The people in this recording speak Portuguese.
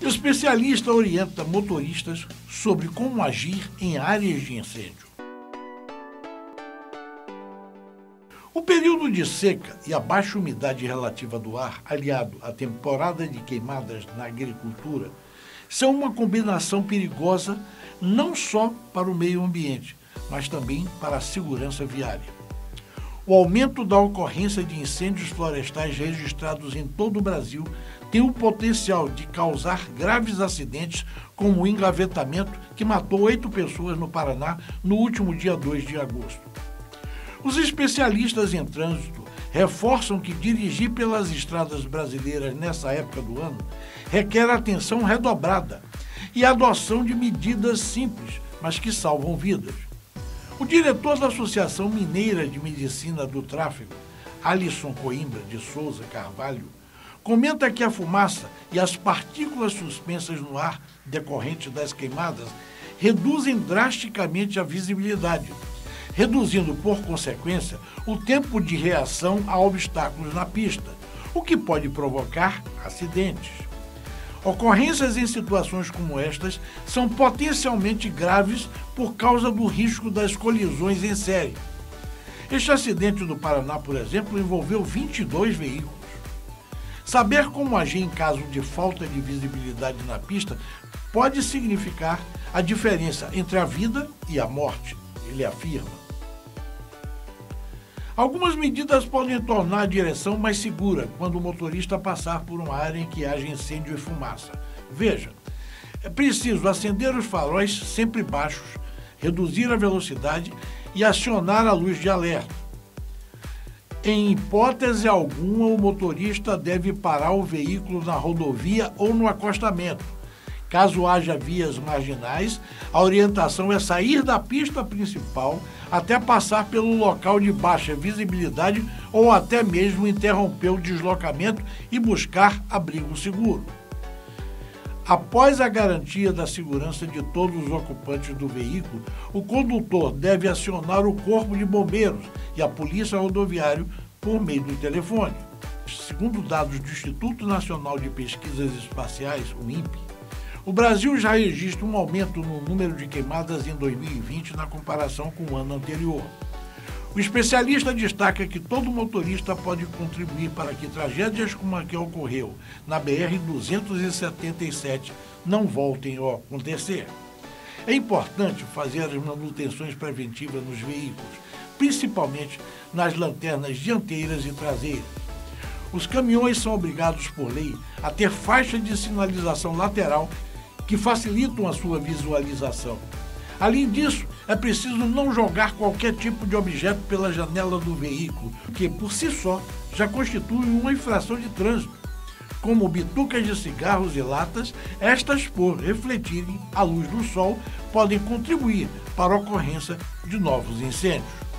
O especialista orienta motoristas sobre como agir em áreas de incêndio. O período de seca e a baixa umidade relativa do ar, aliado à temporada de queimadas na agricultura, são uma combinação perigosa não só para o meio ambiente, mas também para a segurança viária. O aumento da ocorrência de incêndios florestais registrados em todo o Brasil tem o potencial de causar graves acidentes, como o engavetamento que matou 8 pessoas no Paraná no último dia 2 de agosto. Os especialistas em trânsito reforçam que dirigir pelas estradas brasileiras nessa época do ano requer atenção redobrada e adoção de medidas simples, mas que salvam vidas. O diretor da Associação Mineira de Medicina do Tráfego, Alisson Coimbra de Souza Carvalho, comenta que a fumaça e as partículas suspensas no ar decorrentes das queimadas reduzem drasticamente a visibilidade, reduzindo, por consequência, o tempo de reação a obstáculos na pista, o que pode provocar acidentes. Ocorrências em situações como estas são potencialmente graves por causa do risco das colisões em série. Este acidente do Paraná, por exemplo, envolveu 22 veículos. Saber como agir em caso de falta de visibilidade na pista pode significar a diferença entre a vida e a morte, ele afirma. Algumas medidas podem tornar a direção mais segura quando o motorista passar por uma área em que haja incêndio e fumaça. Veja, é preciso acender os faróis sempre baixos, reduzir a velocidade e acionar a luz de alerta. Em hipótese alguma, o motorista deve parar o veículo na rodovia ou no acostamento. Caso haja vias marginais, a orientação é sair da pista principal até passar pelo local de baixa visibilidade ou até mesmo interromper o deslocamento e buscar abrigo seguro. Após a garantia da segurança de todos os ocupantes do veículo, o condutor deve acionar o Corpo de Bombeiros e a Polícia Rodoviária por meio do telefone. Segundo dados do Instituto Nacional de Pesquisas Espaciais, o INPE, o Brasil já registra um aumento no número de queimadas em 2020 na comparação com o ano anterior. O especialista destaca que todo motorista pode contribuir para que tragédias como a que ocorreu na BR-277 não voltem a acontecer. É importante fazer as manutenções preventivas nos veículos, principalmente nas lanternas dianteiras e traseiras. Os caminhões são obrigados por lei a ter faixas de sinalização lateral que facilitam a sua visualização. Além disso, é preciso não jogar qualquer tipo de objeto pela janela do veículo, que por si só já constitui uma infração de trânsito, como bitucas de cigarros e latas. Estas, por refletirem a luz do sol, podem contribuir para a ocorrência de novos incêndios.